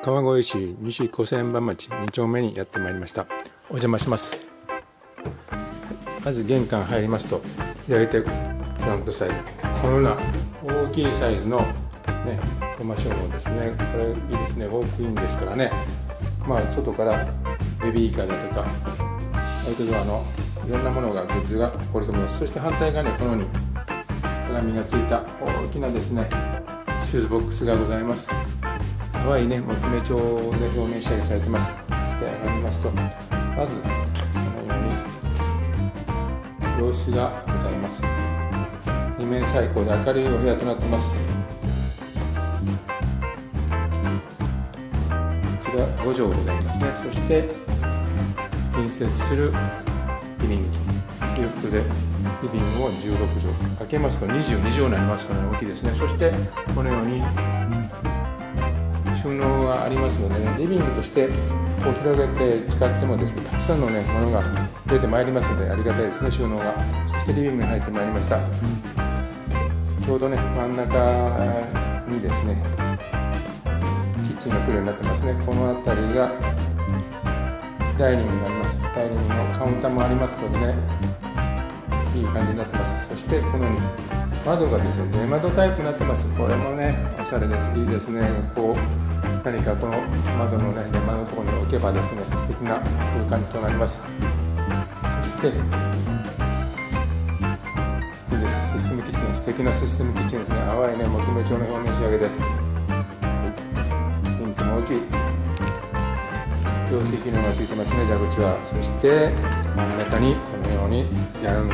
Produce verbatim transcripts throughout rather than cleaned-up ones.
川越市西小千葉町に丁目にやってまいりました。お邪魔します。まず玄関入りますと、左手ご覧ください。このような大きいサイズのね、コマ収納ですね。これいいですね。ウォークインですからね。まあ外からベビーカーだとかアウトドアのいろんなものがグッズが放り込みます。そして反対側にこのように鏡がついた大きなですねシューズボックスがございます。可愛いね、木目調で表面仕上げされてます。そして上がりますと、まずこのように洋室がございます。二面採光で明るいお部屋となっています。こちらご畳ございますね。そして隣接するリビングということで、リビングをじゅうろく畳、開けますとにじゅうに畳になりますから大きいですね。そしてこのように収納がありますのでね、リビングとしてこう広げて使ってもですね、たくさんのねものが出てまいりますのでありがたいですね、収納が。そしてリビングに入ってまいりました。ちょうどね真ん中にですねキッチンが来るようになってますね。この辺りがダイニングがあります。ダイニングのカウンターもありますのでね、いい感じになってます。そしてこのように窓がですね出窓タイプになってます。これもねおしゃれです。いいですね。こう何かこの窓のね出窓のところに置けばですね素敵な空間となります。そしてキッチンです。システムキッチン、素敵なシステムキッチンですね。淡いね木目調の表面仕上げで、はい、シンクも大きい。浄水機能がついてますね、蛇口は。そして真ん中にこのようにじゃん、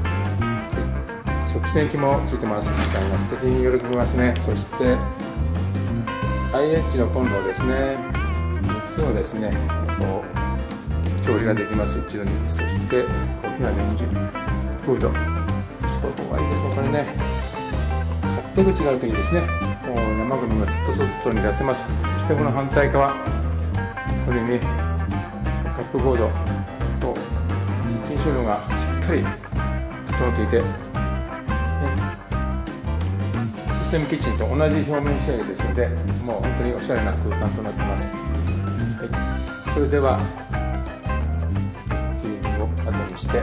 食洗機もついてます。素敵に喜びますね。そして アイエイチ のコンロですね、みっつのですねこう調理ができます、一度に。そして大きなレンジフード、そこがいいですね。これね勝手口があるといいですね。もう生ゴミがすっと外に出せます。そしてこの反対側、これにカップボードとキッチン収納がしっかり整っていて、システムキッチンと同じ表面仕上げですので、もう本当におしゃれな空間となっています。はい、それではリビングを後にして、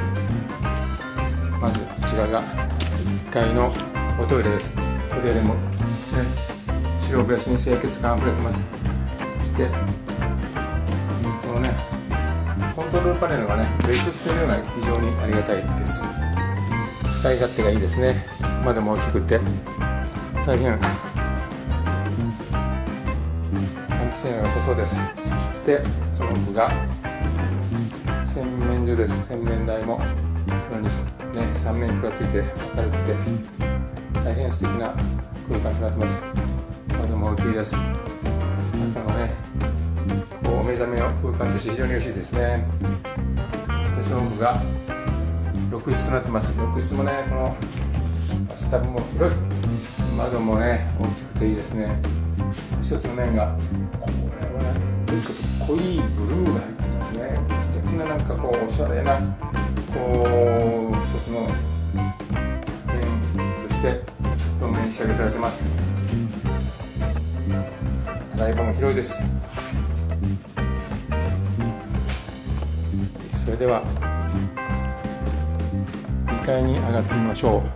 まずこちらがいっかいのおトイレです。おトイレも、ね、白ベースに清潔感あふれてます。そしてこのねコントロールパネルがね別っていうのが非常にありがたいです。使い勝手がいいですね。窓も大きくて大変換気性能が良さそうです。そしてその奥が洗面所です。洗面台もこのようにね三面鏡がついて明るくて大変素敵な空間となってます。窓も大きいです。朝のねこうお目覚めの空間として非常によろしいですね。そしてその奥が浴室となってます。浴室もねこのバスタブも広い、窓もね大きくていいですね。一つの面がこれはねちょっと濃いブルーが入ってますね。素敵ななんかこうおしゃれなこう一つの面として表面仕上げされてます。洗い場も広いです。それではにかいに上がってみましょう。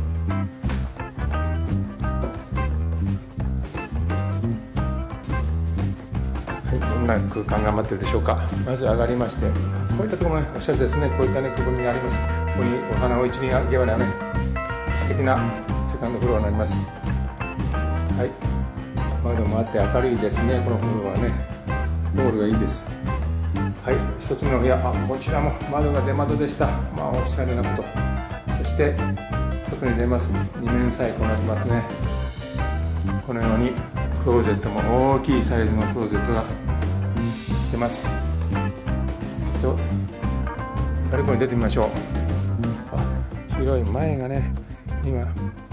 はい、どんな空間が待ってるでしょうか。まず上がりまして、こういったところもねおしゃれですね。こういったねくぼみがあります。ここにお花を一輪あげばね素敵なセカンドフロアになります。はい、窓もあって明るいですね。このフロアはねロールがいいです。はい、一つ目の部屋、あこちらも窓が出窓でした。まあおしゃれなこと。そして外に出ます。二面採光になってますね。このようにクローゼットも大きいサイズのクローゼットが出ます。ちょっとバルコニーに出てみましょう。広い前がね今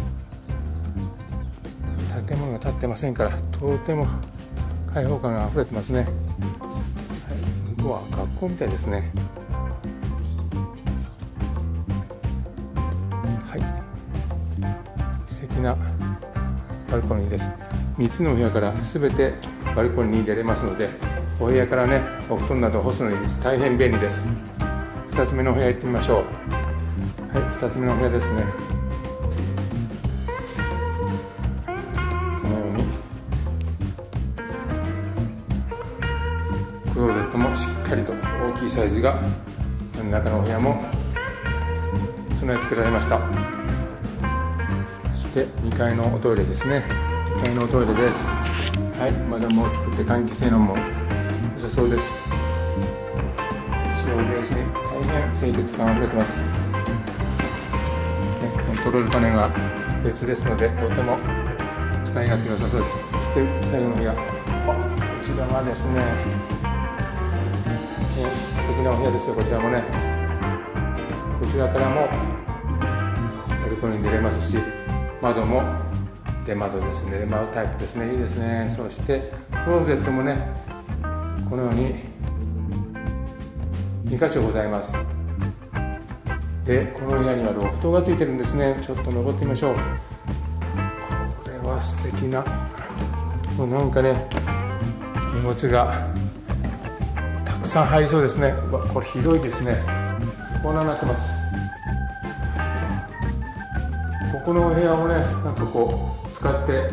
建物が建ってませんからとても開放感があふれてますね。はい、向こうは学校みたいですね。はい、素敵なバルコニーです。 みつのお部屋から全てバルコニーに出れますので、お部屋からねお布団などを干すのに大変便利です。ふたつめのお部屋行ってみましょう。はい、ふたつめのお部屋ですね。このようにクローゼットもしっかりと大きいサイズが、真ん中のお部屋も備え付けられました。そしてにかいのおトイレですね。にかいのおトイレです。はい、窓も大きくて換気性能も良さそうです。白をベースに大変清潔感あふれてます、ね、コントロールパネルが別ですのでとても使い勝手が良さそうです。そして最後の部屋、こちらはですね、素敵なお部屋ですよ。こちらもね、こちらからもバルコニーに出れますし、窓も出窓ですね。出窓タイプですね。いいですね。そしてクローゼットもね、このようににかしょございます。で、この部屋にはロフトがついてるんですね。ちょっと登ってみましょう。これは素敵な、もうなんかね、荷物がたくさん入りそうですね。うわ、これ広いですね。こんなになってます。ここのお部屋をね、なんかこう使って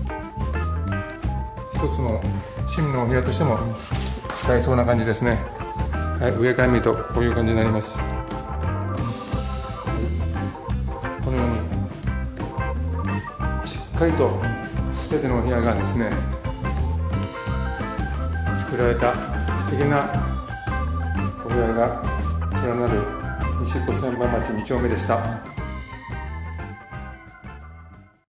一つの趣味のお部屋としても使えそうな感じですね。はい、上から見るとこういう感じになります。はい、このようにしっかりと全てのお部屋がですね作られた素敵なお部屋が連なる西小仙波町に丁目でした。